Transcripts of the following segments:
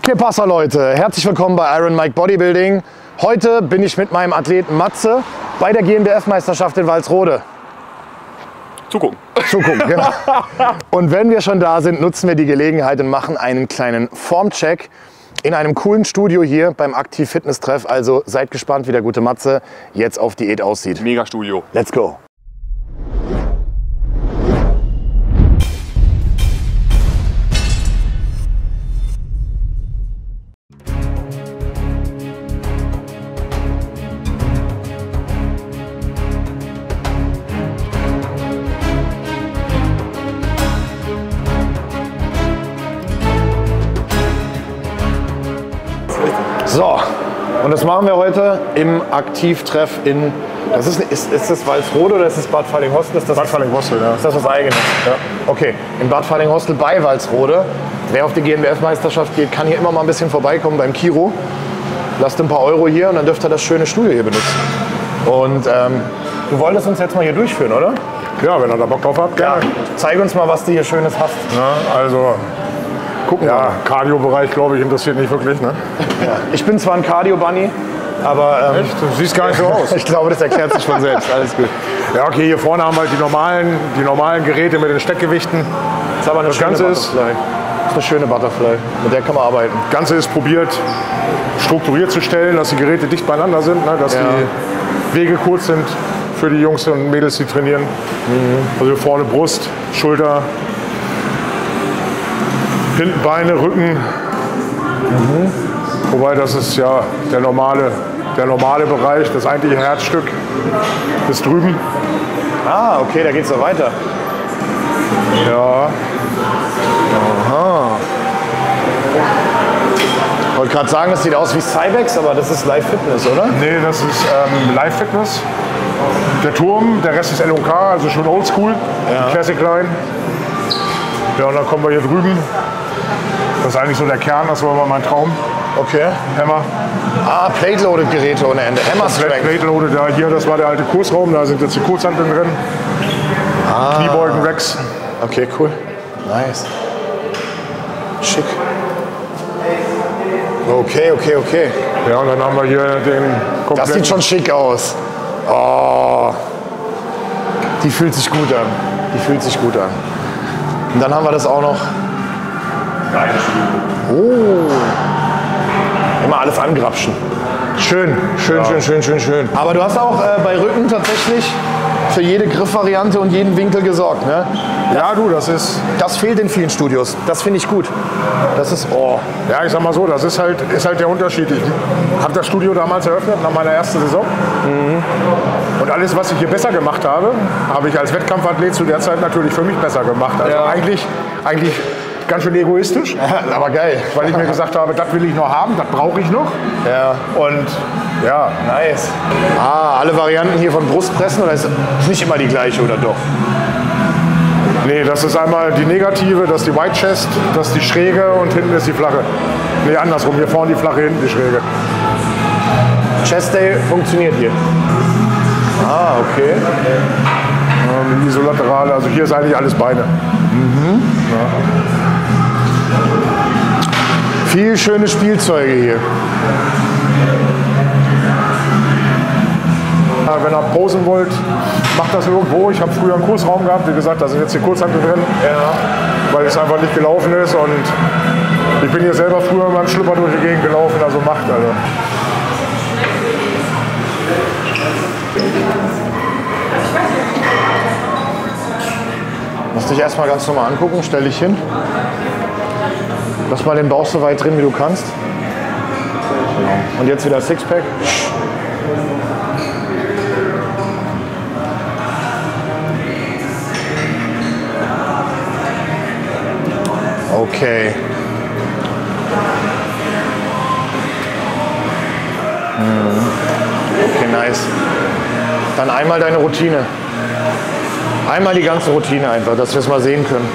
Que pasa, Leute? Herzlich willkommen bei Iron Mike Bodybuilding. Heute bin ich mit meinem Athleten Matze bei der GmbF-Meisterschaft in Walsrode. Zugucken. Zugucken, genau. Und wenn wir schon da sind, nutzen wir die Gelegenheit und machen einen kleinen Formcheck in einem coolen Studio hier beim Aktiv Fitness Treff. Also seid gespannt, wie der gute Matze jetzt auf Diät aussieht. Mega Studio. Let's go. So, und das machen wir heute im Aktivtreff in, ist das Walsrode oder ist das Bad Fallinghostel? Bad Fallinghostel, ja. Ist das was Eigenes? Ja. Okay, in Bad Fallinghostel bei Walsrode. Wer auf die GmbF-Meisterschaft geht, kann hier immer mal ein bisschen vorbeikommen beim Kiro. Lasst ein paar Euro hier und dann dürft ihr das schöne Studio hier benutzen. Und du wolltest uns jetzt mal hier durchführen, oder? Ja, wenn ihr da Bock drauf habt, gerne. Ja. Zeig uns mal, was du hier Schönes hast. Ja, also, Gucken wir ja, mal. Cardio-Bereich, glaube ich, interessiert nicht wirklich, ne? Ja. Ich bin zwar ein Cardio-Bunny, aber Echt? Du siehst gar nicht so aus. ich glaube, das erklärt sich von selbst. Alles gut. Ja, okay, hier vorne haben wir halt die normalen Geräte mit den Steckgewichten. Das ist aber eine Das schöne Ganze ist- Butterfly. Das ist eine schöne Butterfly. Mit der kann man arbeiten. Das Ganze ist probiert, strukturiert zu stellen, dass die Geräte dicht beieinander sind, ne? Dass Ja. die Wege kurz sind für die Jungs und Mädels, die trainieren. Also hier vorne Brust, Schulter, hinten Beine, Rücken. Wobei das ist ja der normale Bereich, das eigentliche Herzstück ist drüben. Ah, okay, da geht's noch weiter. Ja, Ich wollte gerade sagen, das sieht aus wie Cybex, aber das ist Live Fitness, oder? nee, das ist Live Fitness. Der Turm, der Rest ist LOK, also schon oldschool, Ja. Classic Line. Ja, und dann kommen wir hier drüben. Das ist eigentlich so der Kern, das war immer mein Traum. Okay. Hammer. Ah, Plate-Loaded-Geräte ohne Ende. Hammer Strength. Plate Loaded, da hier, das war der alte Kursraum, da sind jetzt die Kurzhanteln drin. Kniebeugen, Racks. Okay, cool. Nice. Schick. Okay. Ja, und dann haben wir hier den Das kompletten... sieht schon schick aus. Oh. Die fühlt sich gut an. Und dann haben wir das auch noch. Oh. Immer alles angrapschen. Schön. Aber du hast auch bei Rücken tatsächlich für jede Griffvariante und jeden Winkel gesorgt, ne? Ja, du, das ist... Das fehlt in vielen Studios. Das finde ich gut. Das ist, oh. Ja, ich sag mal so, das ist halt der Unterschied. Ich habe das Studio damals eröffnet, nach meiner ersten Saison. Und alles, was ich hier besser gemacht habe, habe ich als Wettkampfathlet zu der Zeit natürlich für mich besser gemacht. Also Ja. eigentlich ganz schön egoistisch, Aber geil. weil ich mir gesagt habe, das will ich noch haben, das brauche ich noch. Ja. Und ja, Nice. Ah, alle Varianten hier von Brustpressen oder ist nicht immer die gleiche oder doch? nee, das ist einmal die negative, das ist die White Chest, das ist die schräge und hinten ist die flache. Nee, andersrum, hier vorne die flache, hinten die schräge. Chest Day funktioniert hier. Ah, okay. Die Isolaterale, also hier ist eigentlich alles Beine. Viel schöne Spielzeuge hier. Ja, wenn ihr posen wollt, macht das irgendwo. Ich habe früher einen Kursraum gehabt, wie gesagt, da sind jetzt die Kurzhanteln drin, weil es einfach nicht gelaufen ist. Und ich bin hier selber früher mit meinem Schlüpper durch die Gegend gelaufen, also macht. Also. Lass dich erstmal ganz normal angucken, stell dich hin. Lass mal den Bauch so weit drin, wie du kannst. Und jetzt wieder Sixpack. Okay. Okay, nice. Dann einmal deine Routine. Einmal die ganze Routine einfach, dass wir es mal sehen können.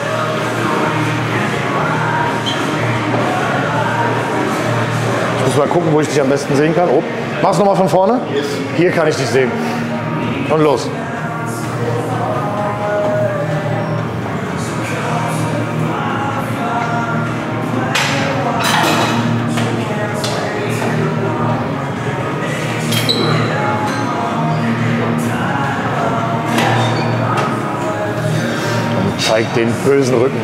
Ich muss mal gucken, wo ich dich am besten sehen kann. Oh, mach's nochmal von vorne. Hier kann ich dich sehen. Und los. zeigt den bösen Rücken.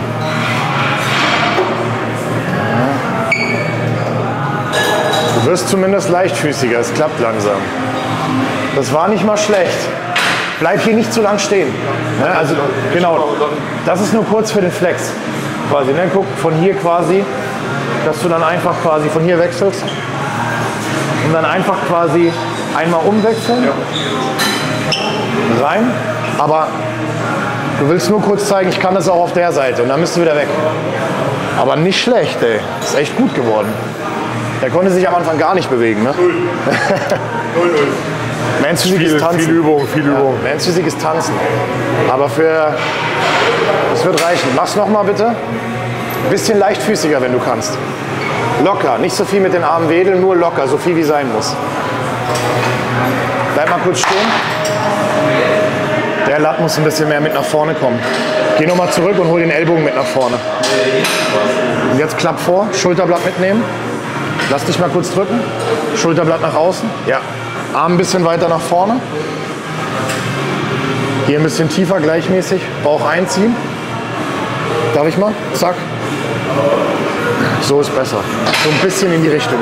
Du wirst zumindest leichtfüßiger, es klappt langsam. Das war nicht mal schlecht. Bleib hier nicht zu lang stehen. Ne? Also genau, das ist nur kurz für den Flex. Quasi, ne? Guck, von hier quasi, dass du dann einfach quasi von hier wechselst. Und dann einfach quasi einmal umwechseln. Rein. Aber du willst nur kurz zeigen, ich kann das auch auf der Seite. Und dann bist du wieder weg. Aber nicht schlecht, ey. Ist echt gut geworden. Der konnte sich am Anfang gar nicht bewegen, ne? 0-0. Men's Physik ist Tanzen. Viel Übung, viel Übung. Ja, Men's Physik ist Tanzen. Aber das wird reichen. Mach's nochmal bitte. Ein bisschen leichtfüßiger, wenn du kannst. Locker, nicht so viel mit den Armen wedeln, nur locker, so viel wie sein muss. Bleib mal kurz stehen. Der Lat muss ein bisschen mehr mit nach vorne kommen. Geh nochmal zurück und hol den Ellbogen mit nach vorne. Und jetzt klapp vor, Schulterblatt mitnehmen. Lass dich mal kurz drücken. Schulterblatt nach außen. Ja. Arm ein bisschen weiter nach vorne. Hier ein bisschen tiefer, gleichmäßig. Bauch einziehen. Darf ich mal? Zack. So ist besser. So ein bisschen in die Richtung.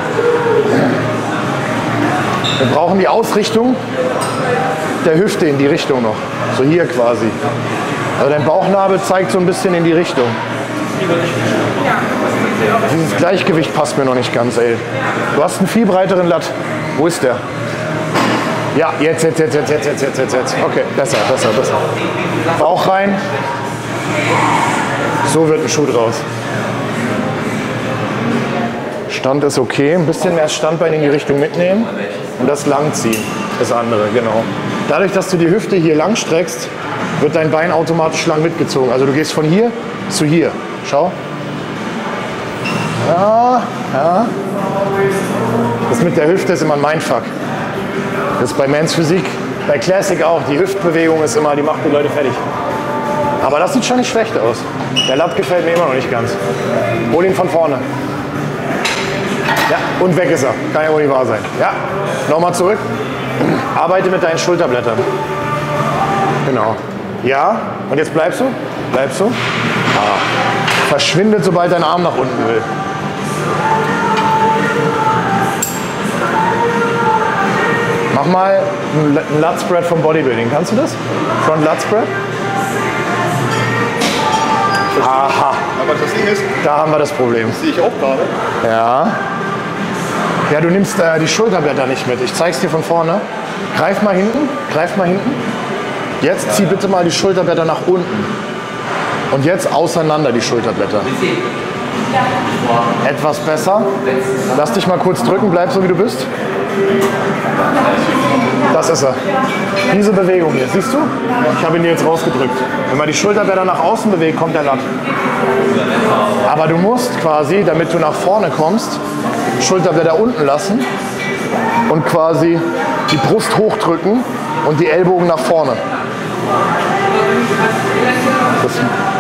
Wir brauchen die Ausrichtung der Hüfte in die Richtung noch. So hier quasi. Also dein Bauchnabel zeigt so ein bisschen in die Richtung. Dieses Gleichgewicht passt mir noch nicht ganz, ey. Du hast einen viel breiteren Lat. Wo ist der? Ja, jetzt. Okay, besser. Bauch rein. So wird ein Schuh draus. Stand ist okay. Ein bisschen mehr Standbein in die Richtung mitnehmen. Und das langziehen. Das andere, genau. Dadurch, dass du die Hüfte hier lang streckst, wird dein Bein automatisch lang mitgezogen. Also du gehst von hier zu hier. Schau. Ja. Das mit der Hüfte ist immer ein Mindfuck. Das ist bei Men's Physik, bei Classic auch. Die Hüftbewegung ist immer, die macht die Leute fertig. Aber das sieht schon nicht schlecht aus. Der Lat gefällt mir immer noch nicht ganz. Hol ihn von vorne. Ja, und weg ist er. Kann ja wohl nicht wahr sein. Ja, nochmal zurück. Arbeite mit deinen Schulterblättern. Genau. Ja, und jetzt bleibst du. Verschwindet, sobald dein Arm nach unten will. Mach mal einen Lat Spread vom Bodybuilding. Kannst du das? Front Lat Spread? Aha. Aber das Ding ist, da haben wir das Problem. Das sehe ich auch gerade. Ja. Ja, du nimmst die Schulterblätter nicht mit. Ich zeig's dir von vorne. Greif mal hinten. Jetzt zieh bitte mal die Schulterblätter nach unten. Und jetzt auseinander die Schulterblätter. Etwas besser. Lass dich mal kurz drücken, bleib so wie du bist. Das ist er. Diese Bewegung hier, siehst du? Ich habe ihn dir jetzt rausgedrückt. Wenn man die Schulterblätter nach außen bewegt, kommt der Lat. Aber du musst quasi, damit du nach vorne kommst, Schulterblätter unten lassen und quasi die Brust hochdrücken und die Ellbogen nach vorne. Das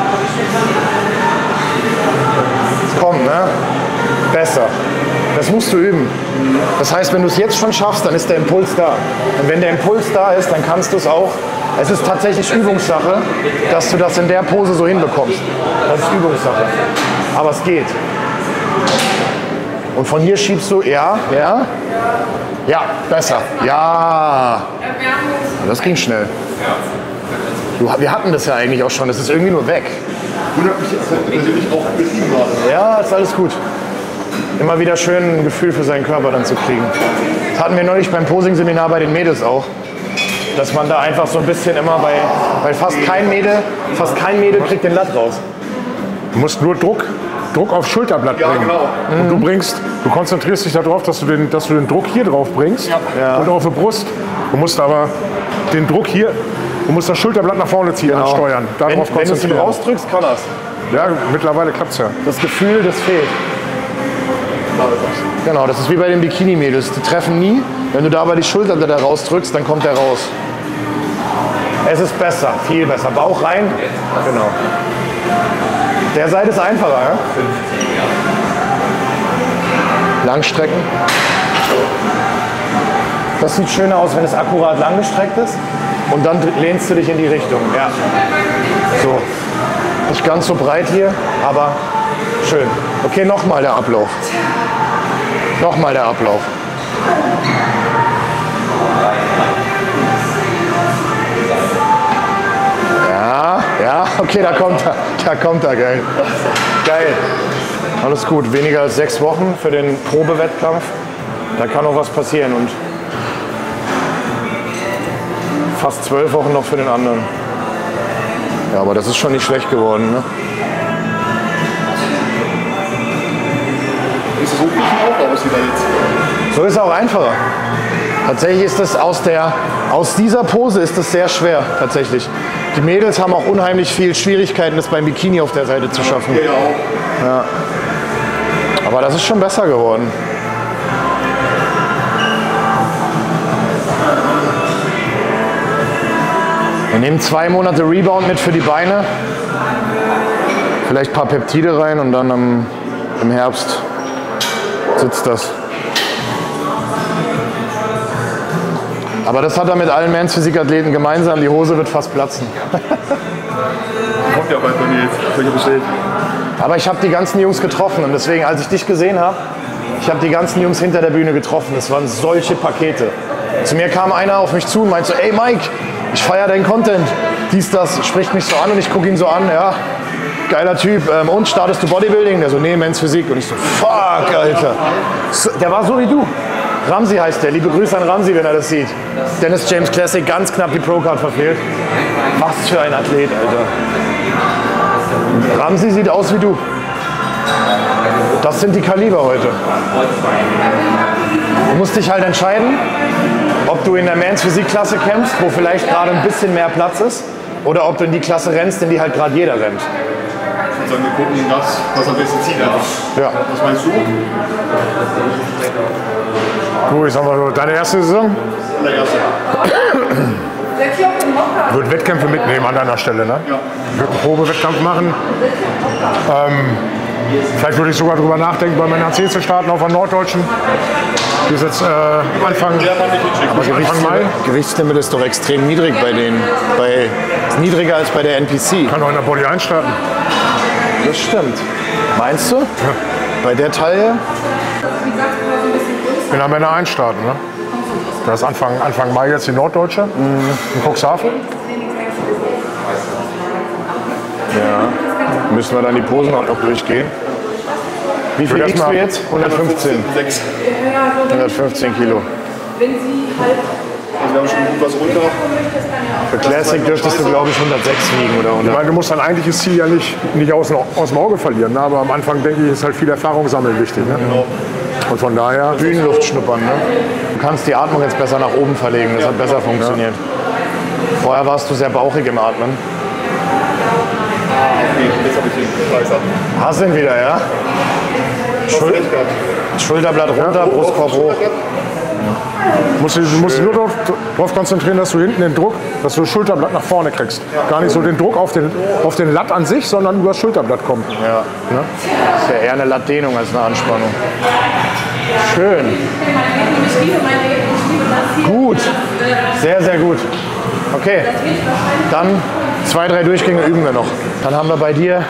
kommt, ne? Besser. Das musst du üben. Das heißt, wenn du es jetzt schon schaffst, dann ist der Impuls da. Und wenn der Impuls da ist, dann kannst du es auch. Es ist tatsächlich Übungssache, dass du das in der Pose so hinbekommst. Das ist Übungssache. Aber es geht. Und von hier schiebst du, ja, besser. Ja. Das ging schnell. Wir hatten das ja eigentlich auch schon. Das ist irgendwie nur weg. Wundert mich jetzt persönlich auch betrieben gerade. Ja, ist alles gut. Immer wieder schön ein Gefühl für seinen Körper dann zu kriegen. Das hatten wir neulich beim Posing-Seminar bei den Mädels auch. Dass man da einfach so ein bisschen immer weil fast kein Mädel kriegt den Lat raus. Du musst nur Druck aufs Schulterblatt bringen. Genau. Und du konzentrierst dich darauf, dass du den Druck hier drauf bringst und auf die Brust. Du musst aber den Druck hier, du musst das Schulterblatt nach vorne ziehen und steuern. Darauf wenn du es rausdrückst, kann das. Ja, mittlerweile klappt es ja. Das Gefühl, das fehlt. Genau, das ist wie bei den Bikini-Mädels. Die treffen nie. Wenn du dabei die Schulterblätter rausdrückst, dann kommt der raus. Es ist besser, viel besser. Bauch rein. Genau. Der Seite ist einfacher, ja? Langstrecken. Das sieht schöner aus, wenn es akkurat langgestreckt ist. Und dann lehnst du dich in die Richtung. Ja. So. Nicht ganz so breit hier, aber schön. Okay, nochmal der Ablauf. Nochmal der Ablauf. Ja, okay, da kommt er, geil. Geil. Alles gut, weniger als 6 Wochen für den Probewettkampf. Da kann noch was passieren und fast 12 Wochen noch für den anderen. Ja, aber das ist schon nicht schlecht geworden, ne? Ist es so gut auch aus wie da jetzt? So ist es auch einfacher. Tatsächlich ist es aus dieser Pose ist es sehr schwer, tatsächlich. Die Mädels haben auch unheimlich viel Schwierigkeiten, das beim Bikini auf der Seite zu schaffen. Ja, auch. Ja. Aber das ist schon besser geworden. Wir nehmen 2 Monate Rebound mit für die Beine. Vielleicht ein paar Peptide rein und dann im Herbst sitzt das. Aber das hat er mit allen Men's Physik-Athleten gemeinsam. Die Hose wird fast platzen. Kommt ja bald bei mir jetzt. Hab ich bestellt. Aber ich habe die ganzen Jungs getroffen und deswegen, als ich dich gesehen habe, ich habe die ganzen Jungs hinter der Bühne getroffen. Das waren solche Pakete. Zu mir kam einer auf mich zu und meinte so, ey Mike, ich feiere deinen Content. Dies, das, spricht mich so an und ich gucke ihn so an, ja, geiler Typ. Und startest du Bodybuilding? Der so, nee, Men's Physik. Und ich so, fuck, Alter. So, der war so wie du. Ramsi heißt der. Liebe Grüße an Ramsi, wenn er das sieht. Dennis James Classic, ganz knapp die Pro-Card verfehlt. Was für ein Athlet, Alter. Ramsi sieht aus wie du. Das sind die Kaliber heute. Du musst dich halt entscheiden, ob du in der Men's Physik-Klasse kämpfst, wo vielleicht gerade ein bisschen mehr Platz ist, oder ob du in die Klasse rennst, in die halt gerade jeder rennt. Ich würde sagen, wir gucken das, was am besten zieht. Ja. Was meinst du? Du, ich sag mal so, deine erste Saison? Der erste. Ich würde Wettkämpfe mitnehmen an deiner Stelle, ne? Ja. Ich würde einen Probewettkampf machen. Vielleicht würde ich sogar drüber nachdenken, bei meiner AC zu starten auf der Norddeutschen. Die ist jetzt Anfang Mai. Gewichtslimit ist doch extrem niedrig bei denen. Ist niedriger als bei der NPC. Kann auch in der Body 1 starten. Das stimmt. Meinst du? Ja. Bei der Taille? Ich bin am Männer 1 starten, ne? Das ist Anfang Mai jetzt die Norddeutsche in Cuxhaven. Ja. Müssen wir dann die Posen auch noch durchgehen? Wie viel wiegst du jetzt? 115. 115 Kilo. Also wir haben schon gut was runter. Für Classic dürftest du, glaube ich, 106 wiegen oder 100. Ich meine, du musst dein eigentliches Ziel ja nicht aus dem Auge verlieren. Ne? Aber am Anfang, denke ich, ist halt viel Erfahrung sammeln wichtig. Ne? Genau. Und von daher Bühnenluft schnuppern. Ne? Du kannst die Atmung jetzt besser nach oben verlegen. Das hat besser funktioniert. Vorher warst du sehr bauchig im Atmen. Okay, jetzt habe ich den Preis ab. Hast ihn wieder, ja? Schulterblatt runter, Brustkorb hoch. Du musst dich nur darauf konzentrieren, dass du hinten den Druck, dass du das Schulterblatt nach vorne kriegst. Gar nicht so den Druck auf den Latt an sich, sondern über das Schulterblatt kommt. Ja. Das ist ja eher eine Lattdehnung als eine Anspannung. Schön. Gut. Sehr, sehr gut. Okay. Dann 2, 3 Durchgänge üben wir noch. Dann haben wir bei dir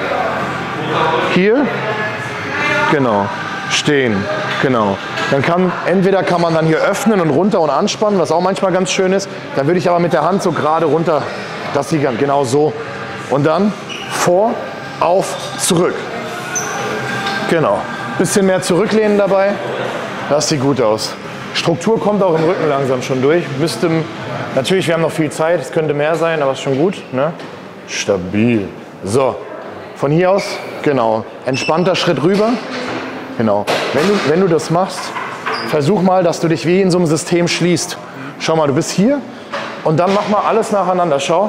hier, genau, stehen, genau. Dann entweder kann man dann hier öffnen und runter und anspannen, was auch manchmal ganz schön ist. Dann würde ich aber mit der Hand so gerade runter, das sieht genau so. Und dann vor, auf, zurück. Genau. Bisschen mehr zurücklehnen dabei. Das sieht gut aus. Struktur kommt auch im Rücken langsam schon durch. Natürlich, wir haben noch viel Zeit, es könnte mehr sein, aber ist schon gut. Ne? Stabil. So, von hier aus, genau, entspannter Schritt rüber. Genau. Wenn du das machst, versuch mal, dass du dich wie in so einem System schließt. Schau mal, du bist hier und dann mach mal alles nacheinander. Schau.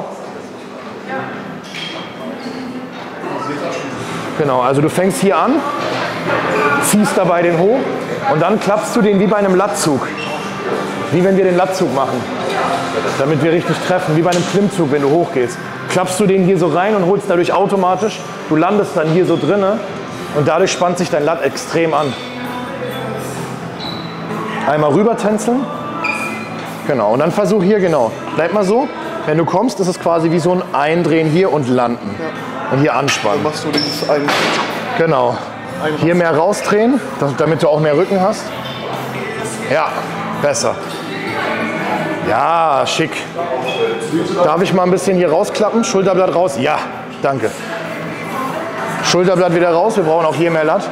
Genau, also du fängst hier an, ziehst dabei den hoch und dann klappst du den wie bei einem Lattzug. Wie wenn wir den Lattzug machen, damit wir richtig treffen, wie bei einem Klimmzug, wenn du hochgehst. Klappst du den hier so rein und holst dadurch automatisch, du landest dann hier so drinne und dadurch spannt sich dein Latt extrem an. Einmal rüber tänzeln. Genau, und dann versuch hier, genau. Bleib mal so. Wenn du kommst, ist es quasi wie so ein Eindrehen hier und landen. und hier anspannen. Dann machst du dieses ein. Genau. Hier mehr rausdrehen, damit du auch mehr Rücken hast. Ja, besser. Ja, schick. Darf ich mal ein bisschen hier rausklappen? Schulterblatt raus? Ja, danke. Schulterblatt wieder raus, wir brauchen auch hier mehr Lat.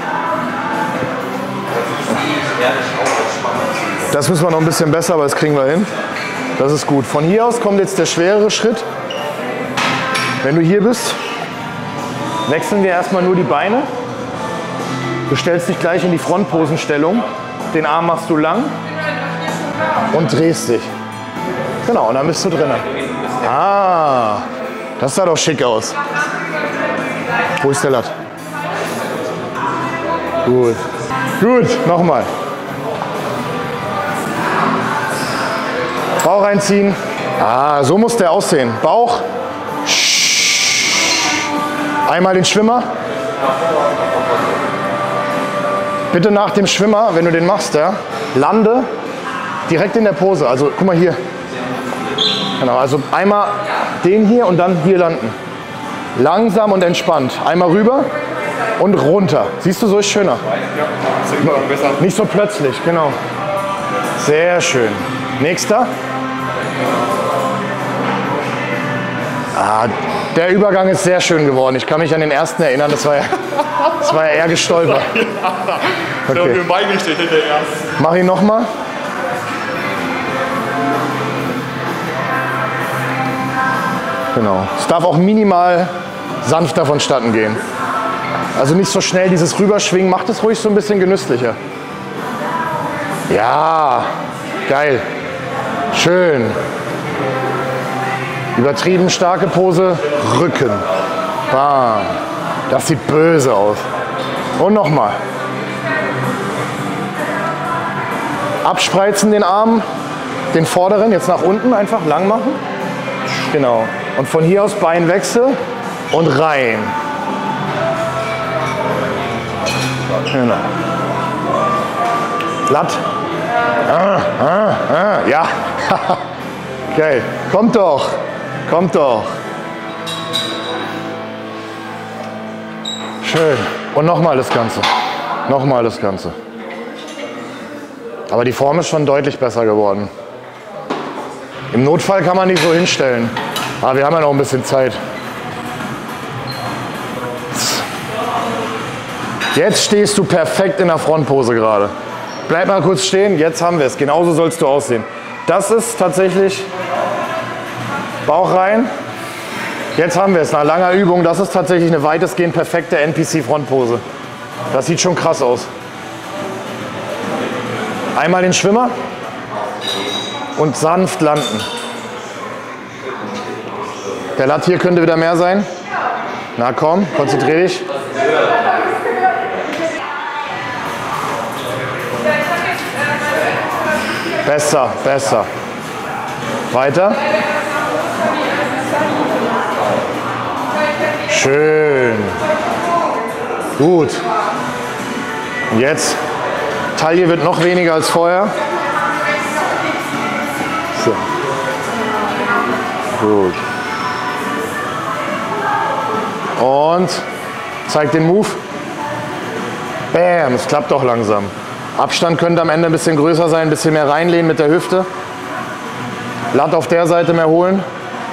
Das müssen wir noch ein bisschen besser, aber das kriegen wir hin. Das ist gut. Von hier aus kommt jetzt der schwerere Schritt. Wenn du hier bist, wechseln wir erstmal nur die Beine. Du stellst dich gleich in die Frontposenstellung. Den Arm machst du lang und drehst dich. Genau, und dann bist du drin. Ah, das sah doch schick aus. Wo ist der Lat? Gut. Gut, nochmal. Bauch einziehen. Ah, so muss der aussehen. Bauch. Einmal den Schwimmer. Bitte nach dem Schwimmer, wenn du den machst, ja, lande direkt in der Pose. Also guck mal hier. Genau, also einmal den hier und dann hier landen. Langsam und entspannt. Einmal rüber und runter. Siehst du, so ist schöner. Nicht so plötzlich, genau. Sehr schön. Nächster. Ah, der Übergang ist sehr schön geworden. Ich kann mich an den ersten erinnern, das war ja eher gestolpert. Okay. Mach ihn nochmal. Genau. Es darf auch minimal sanfter vonstatten gehen. Also nicht so schnell dieses Rüberschwingen, macht es ruhig so ein bisschen genüsslicher. Ja, geil. Schön. Übertrieben starke Pose, Rücken. Bam. Das sieht böse aus. Und nochmal. Abspreizen den Arm, den vorderen, jetzt nach unten einfach lang machen. Genau. Und von hier aus Beinwechsel und rein. Genau. Lat. Ja. Geil. Kommt doch. Kommt doch. Schön. Und nochmal das Ganze. Nochmal das Ganze. Aber die Form ist schon deutlich besser geworden. Im Notfall kann man die so hinstellen. Aber wir haben ja noch ein bisschen Zeit. Jetzt stehst du perfekt in der Frontpose gerade. Bleib mal kurz stehen, jetzt haben wir es. Genauso sollst du aussehen. Das ist tatsächlich Bauch rein. Jetzt haben wir es, nach langer Übung. Das ist tatsächlich eine weitestgehend perfekte NPC-Frontpose. Das sieht schon krass aus. Einmal den Schwimmer und sanft landen. Der Lat hier könnte wieder mehr sein. Na komm, konzentrier dich. Besser, besser. Weiter. Schön. Gut. Und jetzt, Taille wird noch weniger als vorher. So. Gut. Und zeig den Move. Bam, es klappt doch langsam. Abstand könnte am Ende ein bisschen größer sein, ein bisschen mehr reinlehnen mit der Hüfte. Lat auf der Seite mehr holen.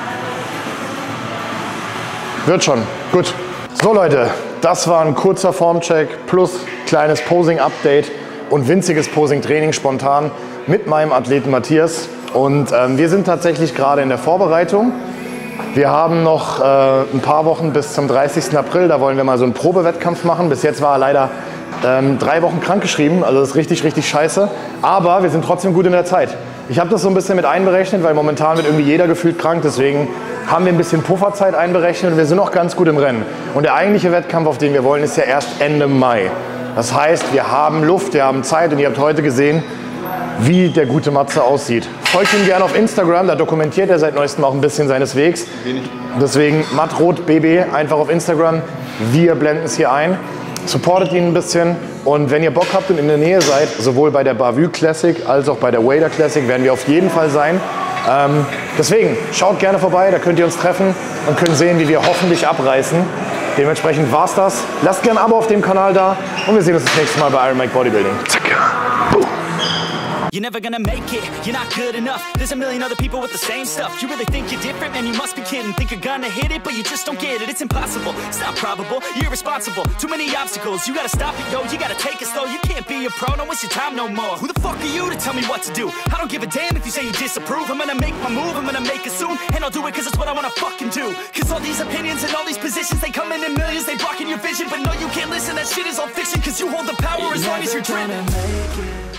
Wird schon. Gut. So Leute, das war ein kurzer Formcheck plus kleines Posing-Update und winziges Posing-Training spontan mit meinem Athleten Matthias. Und wir sind tatsächlich gerade in der Vorbereitung. Wir haben noch ein paar Wochen bis zum 30. April, da wollen wir mal so einen Probewettkampf machen. Bis jetzt war er leider 3 Wochen krankgeschrieben, also das ist richtig, richtig scheiße. Aber wir sind trotzdem gut in der Zeit. Ich habe das so ein bisschen mit einberechnet, weil momentan wird irgendwie jeder gefühlt krank. Deswegen haben wir ein bisschen Pufferzeit einberechnet und wir sind noch ganz gut im Rennen. Und der eigentliche Wettkampf, auf den wir wollen, ist ja erst Ende Mai. Das heißt, wir haben Luft, wir haben Zeit und ihr habt heute gesehen, wie der gute Matze aussieht. Folgt ihm gerne auf Instagram, da dokumentiert er seit neuestem auch ein bisschen seines Wegs. Deswegen mattrotbb einfach auf Instagram. Wir blenden es hier ein. Supportet ihn ein bisschen und wenn ihr Bock habt und in der Nähe seid, sowohl bei der Bavü Classic als auch bei der Wader Classic werden wir auf jeden Fall sein. Deswegen, schaut gerne vorbei, da könnt ihr uns treffen und könnt sehen, wie wir hoffentlich abreißen. Dementsprechend war's das. Lasst gerne ein Abo auf dem Kanal da und wir sehen uns das nächste Mal bei Iron Mike Bodybuilding. Zack. Boom. You're never gonna make it, you're not good enough. There's a million other people with the same stuff. You really think you're different, man, you must be kidding. Think you're gonna hit it, but you just don't get it. It's impossible, it's not probable, you're irresponsible. Too many obstacles, you gotta stop it, yo. You gotta take it slow, you can't be a pro, don't waste your time no more. Who the fuck are you to tell me what to do? I don't give a damn if you say you disapprove. I'm gonna make my move, I'm gonna make it soon. And I'll do it cause it's what I wanna fucking do. Cause all these opinions and all these positions, they come in millions, they blocking your vision. But no, you can't listen, that shit is all fiction. Cause you hold the power as long as you're dreaming.